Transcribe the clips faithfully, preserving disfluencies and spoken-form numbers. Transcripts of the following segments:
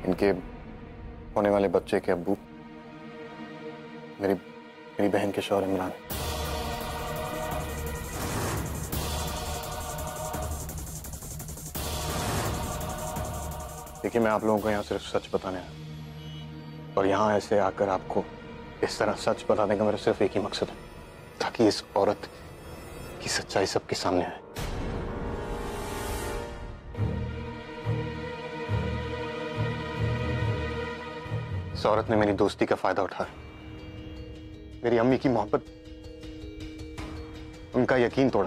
इनके होने वाले बच्चे के अब्बू मेरी मेरी बहन के शौहर इमरान। देखिए, मैं आप लोगों को यहाँ सिर्फ सच बताने आया, और यहाँ ऐसे आकर आपको इस तरह सच बताने का मेरा सिर्फ एक ही मकसद है, ताकि इस औरत की सच्चाई सबके सामने आए। इस औरत ने मेरी दोस्ती का फायदा उठाया, मेरी अम्मी की मोहब्बत, उनका यकीन तोड़ा,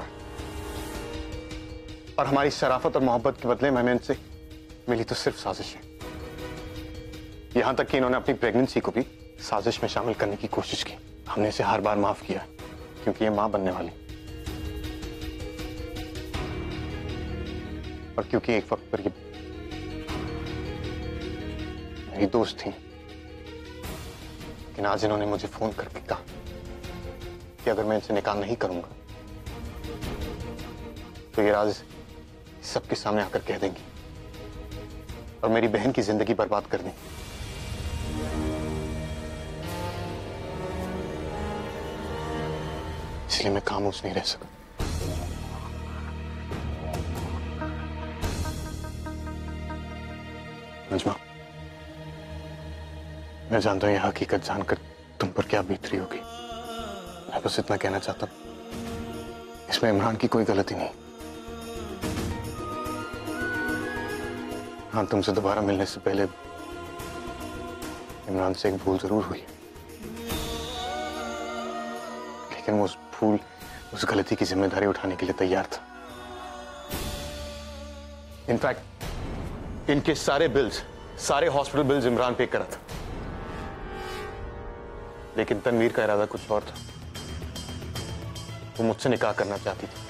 और हमारी शराफत और मोहब्बत के बदले मैंने इनसे मिली तो सिर्फ साजिश है। यहां तक कि इन्होंने अपनी प्रेगनेंसी को भी साजिश में शामिल करने की कोशिश की। हमने इसे हर बार माफ किया क्योंकि ये मां बनने वाली, और क्योंकि एक वक्त पर ये मेरी दोस्त थी। लेकिन आज इन्होंने मुझे फोन करके कहा कि अगर मैं इनसे निकाह नहीं करूंगा तो ये राज सबके सामने आकर कह देंगी और मेरी बहन की जिंदगी बर्बाद कर देंगी। इसलिए मैं खामोश नहीं रह सका। नजमा, मैं जानता हूं यह हकीकत जानकर तुम पर क्या बीत रही होगी। मैं बस इतना कहना चाहता हूं, इसमें इमरान की कोई गलती नहीं। हाँ, तुमसे दोबारा मिलने से पहले इमरान से एक भूल जरूर हुई, लेकिन वो उस भूल, उस गलती की जिम्मेदारी उठाने के लिए तैयार था। इनफैक्ट इनके सारे बिल्स, सारे हॉस्पिटल बिल्स इमरान पे करा था, लेकिन तनवीर का इरादा कुछ और था। वो मुझसे निकाह करना चाहती थी,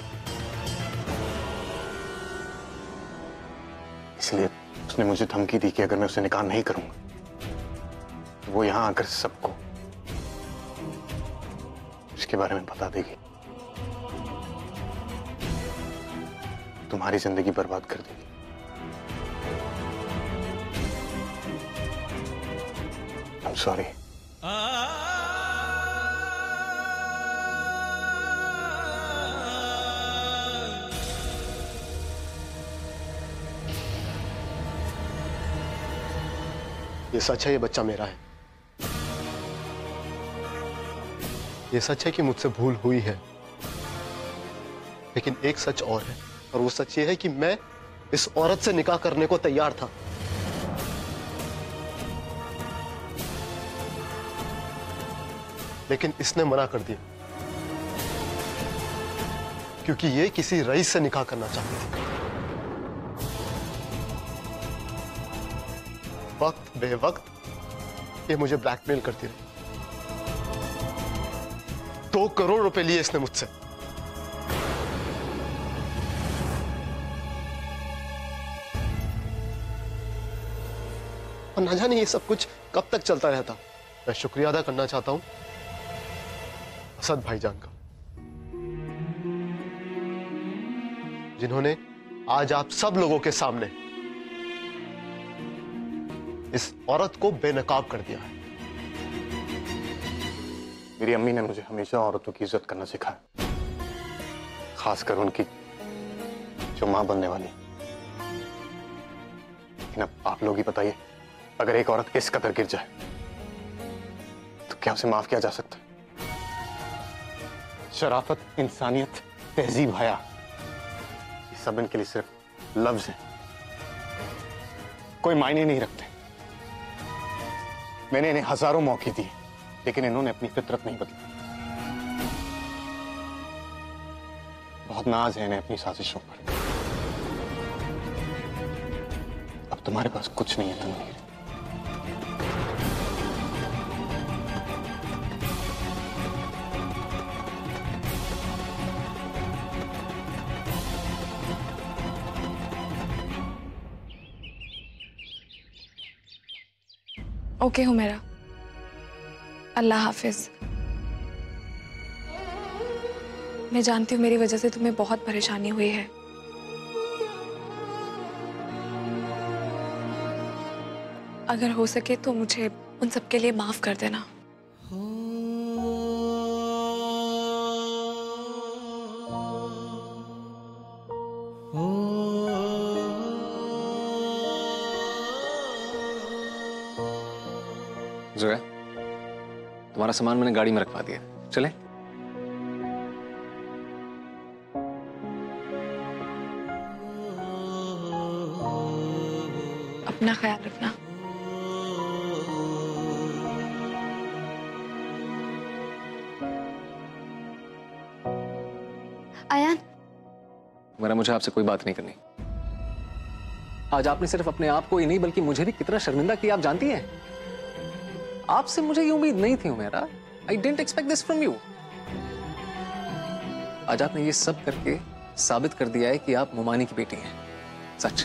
इसलिए उसने मुझे धमकी दी कि अगर मैं उसे निकाह नहीं करूंगा तो वो यहां आकर सबको इसके बारे में बता देगी, तुम्हारी जिंदगी बर्बाद कर देगी। I'm sorry. ये सच है, ये बच्चा मेरा है। ये सच है कि मुझसे भूल हुई है, लेकिन एक सच और है, और वो सच ये है कि मैं इस औरत से निकाह करने को तैयार था। लेकिन इसने मना कर दिया, क्योंकि ये किसी रईस से निकाह करना चाहती थी। वक्त बेवक्त ये मुझे ब्लैकमेल करती रही। दो करोड़ रुपए लिए इसने मुझसे। और ना जाने ये सब कुछ कब तक चलता रहता। मैं शुक्रिया अदा करना चाहता हूं असद भाईजान का, जिन्होंने आज आप सब लोगों के सामने इस औरत को बेनकाब कर दिया है। मेरी अम्मी ने मुझे हमेशा औरतों की इज्जत करना सिखाया, खासकर उनकी जो मां बनने वाली। लेकिन अब आप लोग ही बताइए, अगर एक औरत इस कदर गिर जाए तो क्या उसे माफ किया जा सकता है? शराफत, इंसानियत, तहजीब, हया, ये सब इनके लिए सिर्फ लफ्ज हैं, कोई मायने नहीं रखते। मैंने इन्हें हजारों मौके दिए, लेकिन इन्होंने अपनी फितरत नहीं बदली। बहुत नाज है इन्हें अपनी साजिशों पर। अब तुम्हारे पास कुछ नहीं है तनवीर। ओके हूँ मेरा, अल्लाह हाफिज। मैं जानती हूँ मेरी वजह से तुम्हें बहुत परेशानी हुई है। अगर हो सके तो मुझे उन सब के लिए माफ कर देना। जोया, तुम्हारा सामान मैंने गाड़ी में रखवा दिया, चले? अपना ख्याल रखना। आयान, मेरा मुझे आपसे कोई बात नहीं करनी। आज आपने सिर्फ अपने आप को ही नहीं बल्कि मुझे भी कितना शर्मिंदा किया आप जानती हैं। आपसे मुझे ये उम्मीद नहीं थी मेरा। I didn't expect this from you. आज आपने ये सब करके साबित कर दिया है कि आप मुमानी की बेटी हैं। सच।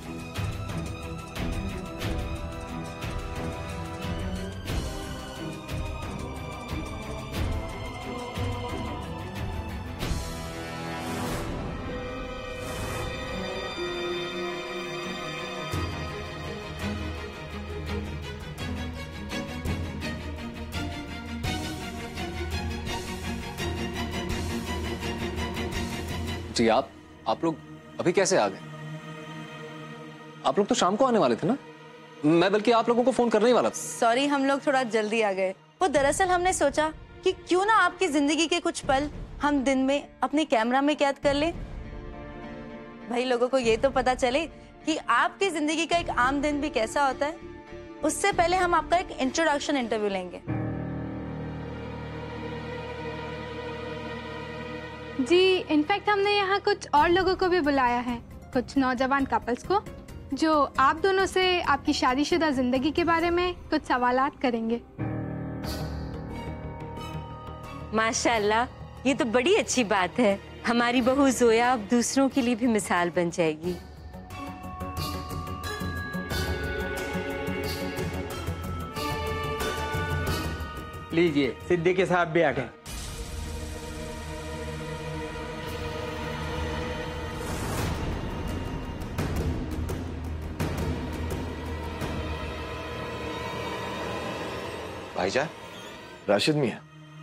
जी आप आप लोग अभी कैसे आ गए? आप लोग तो शाम को आने वाले थे ना? मैं बल्कि आप लोगों को फोन करने ही वाला था। सॉरी, हम लोग थोड़ा जल्दी आ गए। वो दरअसल हमने सोचा कि क्यों ना आपकी जिंदगी के कुछ पल हम दिन में अपने कैमरा में कैद कर लें। भाई लोगों को ये तो पता चले कि आपकी जिंदगी का एक आम दिन भी कैसा होता है। उससे पहले हम आपका एक इंट्रोडक्शन इंटरव्यू लेंगे। जी, इनफैक्ट हमने यहाँ कुछ और लोगों को भी बुलाया है, कुछ नौजवान कपल्स को, जो आप दोनों से आपकी शादीशुदा जिंदगी के बारे में कुछ सवालात करेंगे। माशाल्लाह, ये तो बड़ी अच्छी बात है। हमारी बहू जोया अब दूसरों के लिए भी मिसाल बन जाएगी। लीजिए, सिद्दीकी साहब भी आ गए। भाईजान, राशिद मियां,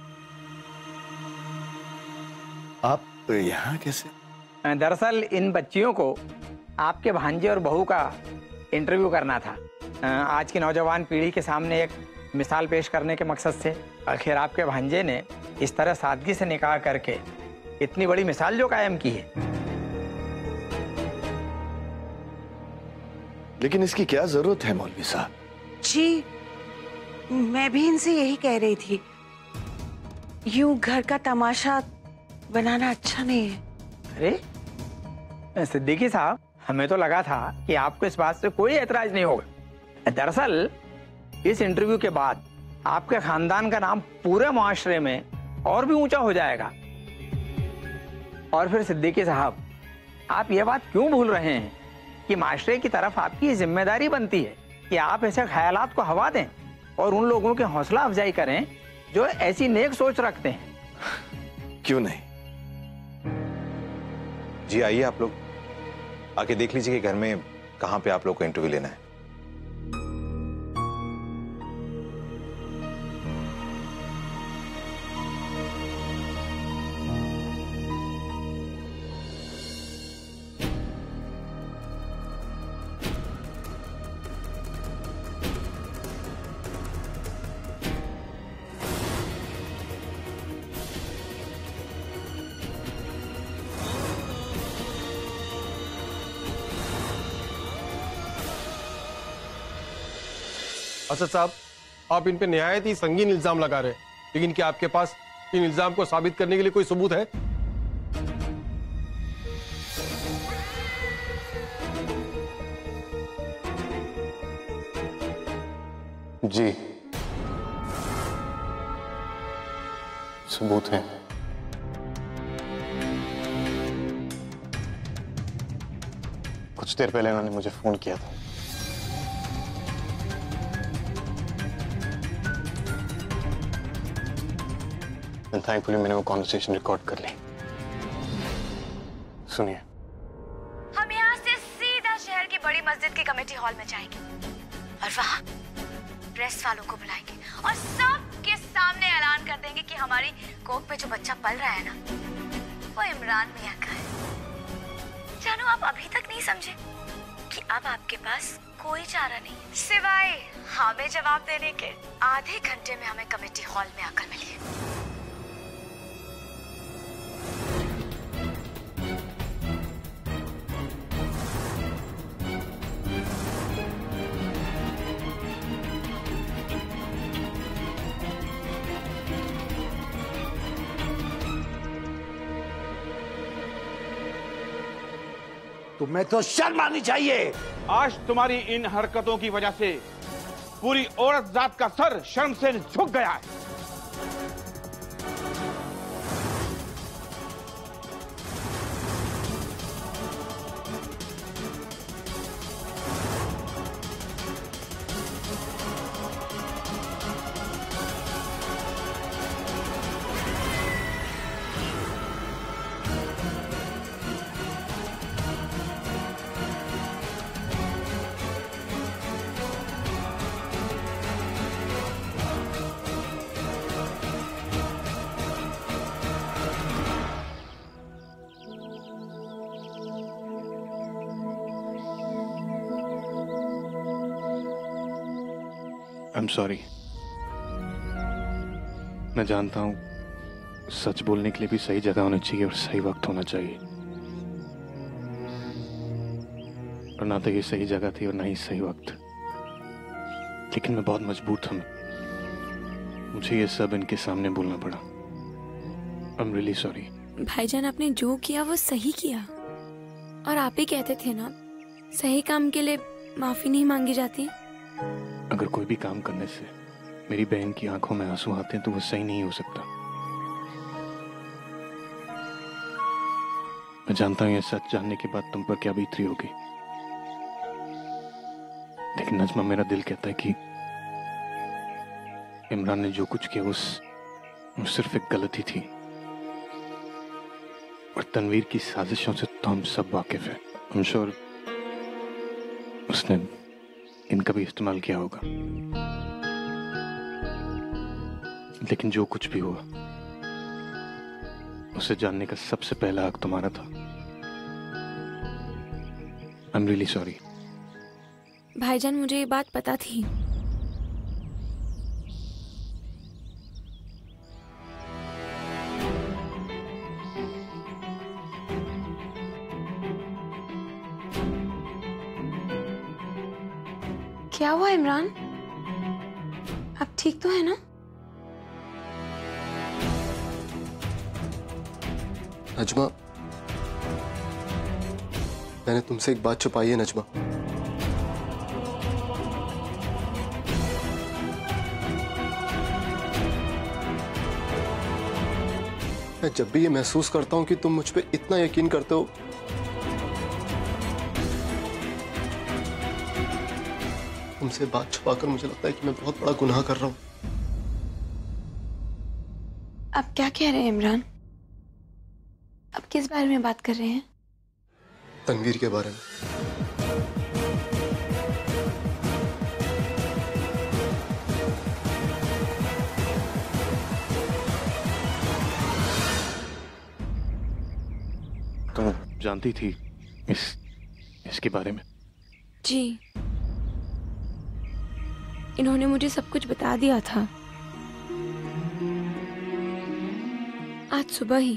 आप यहाँ कैसे? दरअसल इन बच्चियों को आपके भांजे और बहू का इंटरव्यू करना था। आज की नौजवान पीढ़ी के सामने एक मिसाल पेश करने के मकसद से। आखिर आपके भांजे ने इस तरह सादगी से निकाह करके इतनी बड़ी मिसाल जो कायम की है। लेकिन इसकी क्या जरूरत है मौलवी साहब? जी, मैं भी इनसे यही कह रही थी। यूं घर का तमाशा बनाना अच्छा नहीं है। अरे सिद्दीकी साहब, हमें तो लगा था कि आपको इस बात से कोई एतराज नहीं होगा। दरअसल इस इंटरव्यू के बाद आपके खानदान का नाम पूरे मुआशरे में और भी ऊंचा हो जाएगा। और फिर सिद्दीकी साहब, आप ये बात क्यों भूल रहे हैं कि माशरे की तरफ आपकी जिम्मेदारी बनती है कि आप ऐसे ख्यालात को हवा दें और उन लोगों की हौसला अफजाई करें जो ऐसी नेक सोच रखते हैं। क्यों नहीं? जी आइए, आप लोग आके देख लीजिए कि घर में कहां पे आप लोग को इंटरव्यू लेना है। असद साहब, आप इन पे निहायत ही संगीन इल्जाम लगा रहे हैं, लेकिन क्या आपके पास इन इल्जाम को साबित करने के लिए कोई सबूत है? जी, सबूत है। कुछ देर पहले उन्होंने मुझे फोन किया था। थैंकफुली मैंने वो कॉन्वर्सेशन रिकॉर्ड कर ली। सुनिए। हम यहाँ से सीधा शहर की बड़ी मस्जिद के कमेटी हॉल में जाएंगे और वहाँ प्रेस वालों को बुलाएंगे और सबके सामने ऐलान कर देंगे कि हमारी कोख में जो बच्चा पल रहा है ना, वो इमरान मियां का है। जानू, आप अभी तक नहीं समझे कि अब आपके पास कोई चारा नहीं है सिवाय हमें जवाब देने के। आधे घंटे में हमें कमेटी हॉल में आकर मिलिए। तुम्हें तो शर्म आनी चाहिए। आज तुम्हारी इन हरकतों की वजह से पूरी औरत जात का सर शर्म से झुक गया है। I'm sorry. मैं जानता हूं सच बोलने के लिए भी सही जगह होनी चाहिए और सही वक्त होना चाहिए, और ना तो ये सही जगह थी और ना ही सही वक्त। लेकिन मैं बहुत मजबूर था, मुझे ये सब इनके सामने बोलना पड़ा। I'm really sorry. भाईजान, आपने जो किया वो सही किया, और आप ही कहते थे ना, सही काम के लिए माफी नहीं मांगी जाती। अगर कोई भी काम करने से मेरी बहन की आंखों में आंसू आते हैं तो वो सही नहीं हो सकता। मैं जानता हूं ये सच जानने के बाद तुम पर क्या बीत रही होगी, लेकिन नजमा, मेरा दिल कहता है कि इमरान ने जो कुछ किया वो, वो सिर्फ एक गलती थी, और तनवीर की साजिशों से तो हम सब वाकिफ हैं। I'm sure उसने इनका भी इस्तेमाल किया होगा, लेकिन जो कुछ भी हुआ उसे जानने का सबसे पहला हक तुम्हारा था। I'm really sorry. भाईजान, मुझे ये बात पता थी। क्या हुआ इमरान? आप ठीक तो है ना? नजमा, मैंने तुमसे एक बात छुपाई है नजमा। मैं जब भी ये महसूस करता हूं कि तुम मुझ पे इतना यकीन करते हो, तुमसे बात छुपाकर मुझे लगता है कि मैं बहुत बड़ा गुनाह कर रहा हूं। आप क्या कह रहे हैं इमरान? आप किस बारे में बात कर रहे हैं? तनवीर के बारे में। तुम जानती थी इस इसके बारे में? जी, इन्होंने मुझे सब कुछ बता दिया था आज सुबह ही,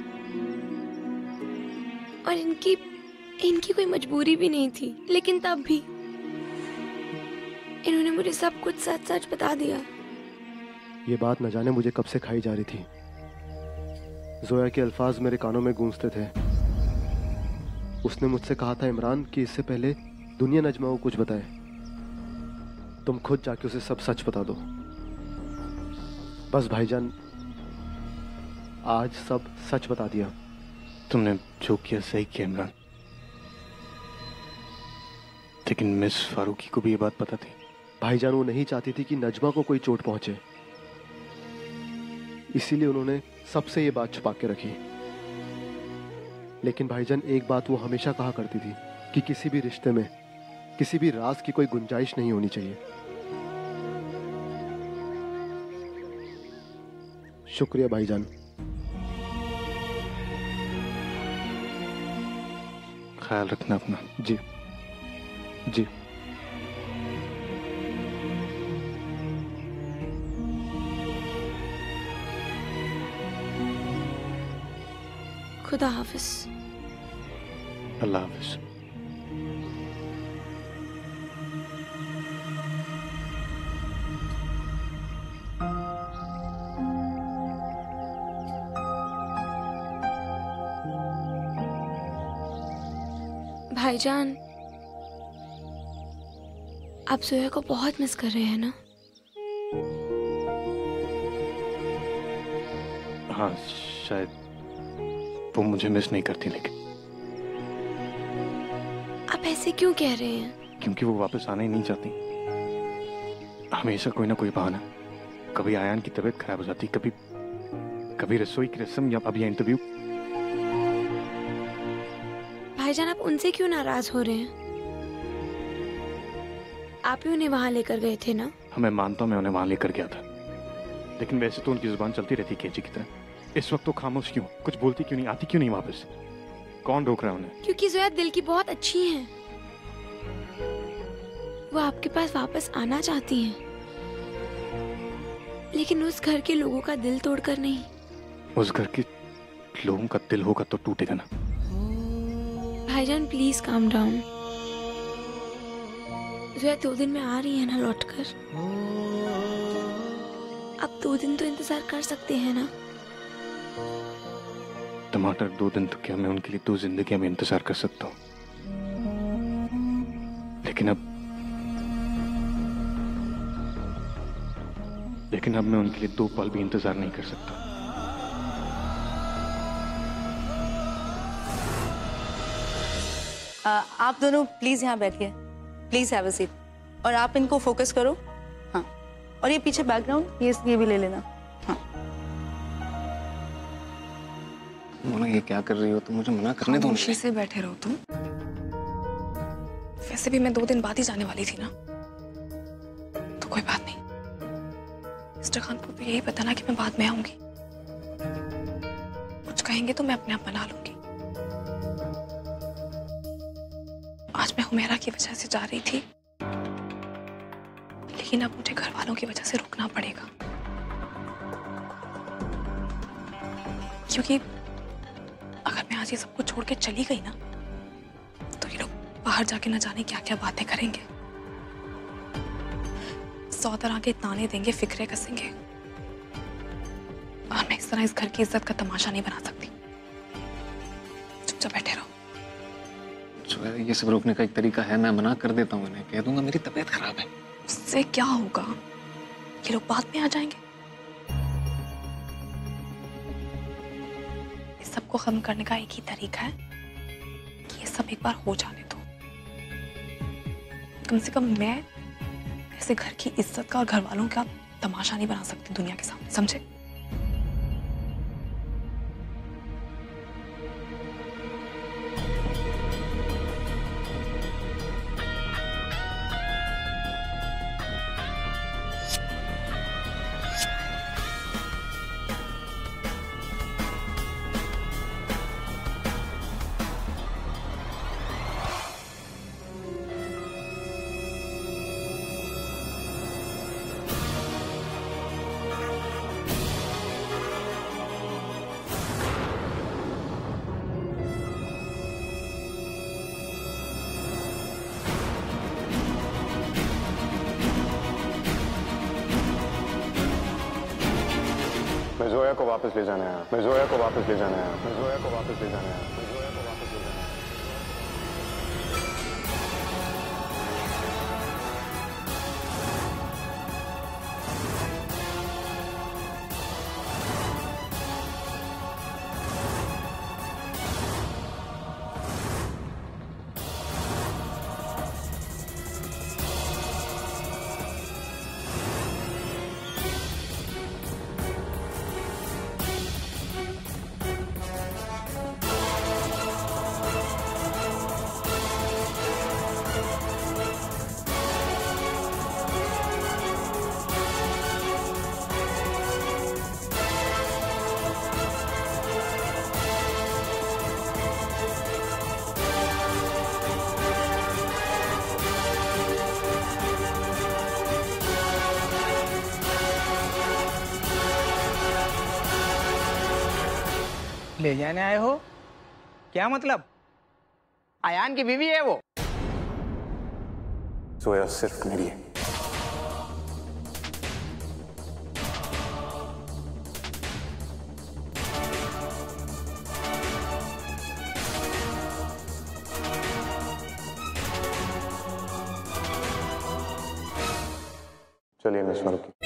और इनकी इनकी कोई मजबूरी भी नहीं थी, लेकिन तब भी इन्होंने मुझे सब कुछ सच सच बता दिया। ये बात न जाने मुझे कब से खाई जा रही थी। जोया के अल्फाज मेरे कानों में गूंजते थे। उसने मुझसे कहा था इमरान कि इससे पहले दुनिया नजमा को कुछ बताए, तुम खुद जाके उसे सब सच बता दो। बस भाईजान, आज सब सच बता दिया। तुमने जो किया सही किया इमरान, लेकिन मिस फारूकी को भी ये बात पता थी। भाईजान, वो नहीं चाहती थी कि नजमा को कोई चोट पहुंचे, इसीलिए उन्होंने सबसे ये बात छुपा के रखी। लेकिन भाईजान, एक बात वो हमेशा कहा करती थी कि किसी भी रिश्ते में किसी भी राज की कोई गुंजाइश नहीं होनी चाहिए। शुक्रिया भाईजान। ख्याल रखना अपना। जी जी। खुदा हाफिज। अल्लाह हाफिज। भाईजान, आप जोया को बहुत मिस कर रहे हैं ना? हाँ, शायद वो मुझे मिस नहीं करती, लेकिन आप ऐसे क्यों कह रहे हैं? क्योंकि वो वापस आना ही नहीं चाहती। हमेशा कोई ना कोई बहाना। कभी आयान की तबीयत खराब हो जाती, कभी कभी रसोई की रस्म, या अब ये इंटरव्यू। भाईजान, आप उनसे क्यों नाराज हो रहे हैं? आप ही उन्हें वहां लेकर गए थे ना? हाँ, मैं मानता हूँ मैं उन्हें वहां लेकर गया था, लेकिन वैसे तो उनकी जुबान चलती रहती केजी की तरह। इस वक्त तो खामोश क्यों? कुछ बोलती क्यों नहीं? आती क्यों नहीं वापस? कौन रोक रहा है उन्हें? क्योंकि जोया दिल की बहुत अच्छी हैं। वो आपके पास वापस आना चाहती हैं, लेकिन उस घर के लोगों का दिल तोड़कर नहीं। उस घर के लोगों का दिल होगा तो टूटेगा ना। भाईजान, प्लीज काम डाउन। जोया दो दिन में आ रही है ना लौटकर? अब दो दिन तो इंतजार कर सकते हैं ना? टमाटर, दो दिन तो क्या, मैं उनके लिए दो जिंदगियां में इंतजार कर सकता हूँ, लेकिन अब लेकिन अब मैं उनके लिए दो पल भी इंतजार नहीं कर सकता। आ, आप दोनों प्लीज यहाँ बैठिए। Please have a seat. और आप इनको फोकस करो। हाँ, और ये पीछे बैकग्राउंड, ये ये भी ले लेना। हाँ। मोना, ये क्या कर रही हो तुम? मुझे मना करने दो। खामोशी से बैठे रहो तुम। वैसे भी मैं दो दिन बाद ही जाने वाली थी ना, तो कोई बात नहीं। मिस्टर खान को तो यही पता ना कि मैं बाद में आऊंगी। कुछ कहेंगे तो मैं अपने आप बना लूंगी। आज मैं हुमैरा की वजह से जा रही थी, लेकिन अब मुझे घर वालों की वजह से रुकना पड़ेगा, क्योंकि अगर मैं आज ये सब कुछ छोड़ के चली गई ना, तो ये लोग बाहर जाके न जाने क्या क्या बातें करेंगे, सौ तरह के ताने देंगे, फिक्रे कसेंगे, और मैं इस तरह इस घर की इज्जत का तमाशा नहीं बना सकती। चुपचाप बैठे रहो। ये सब रोकने का एक तरीका है, मैं मना कर देता हूँ इन्हें, कह दूंगा मेरी तबीयत खराब है। उससे क्या होगा? ये लोग बाद में आ जाएंगे। इस सबको खत्म करने का एक ही तरीका है कि ये सब एक बार हो जाने दो। कम से कम मैं ऐसे घर की इज्जत का और घर वालों का तमाशा नहीं बना सकती दुनिया के सामने, समझे? मैं जोया को वापस ले जाने आया। मैं जोया को वापस ले जाने आया। मैं जोया को वापस ले जाने आया। मैं जोया को वापस ले जाने आया। ले जाने आए हो? क्या मतलब? आयान की बीवी है वो? जोया सिर्फ मेरी है। चलिए मिस मारुति।